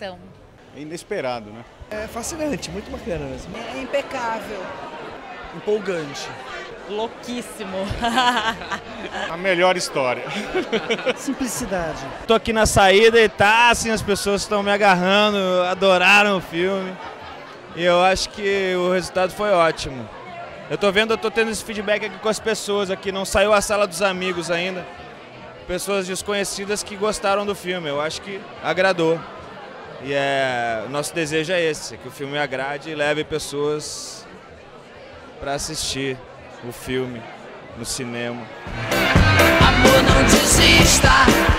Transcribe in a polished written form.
ação. É inesperado, né? É fascinante, muito bacana mesmo. É impecável. Empolgante. Louquíssimo. A melhor história. Simplicidade. Tô aqui na saída e tá assim, as pessoas estão me agarrando, adoraram o filme. E eu acho que o resultado foi ótimo. Eu tô tendo esse feedback aqui com as pessoas aqui, não saiu a sala dos amigos ainda. Pessoas desconhecidas que gostaram do filme, eu acho que agradou. E o nosso desejo é esse, que o filme agrade e leve pessoas para assistir o filme no cinema. Amor, não desista.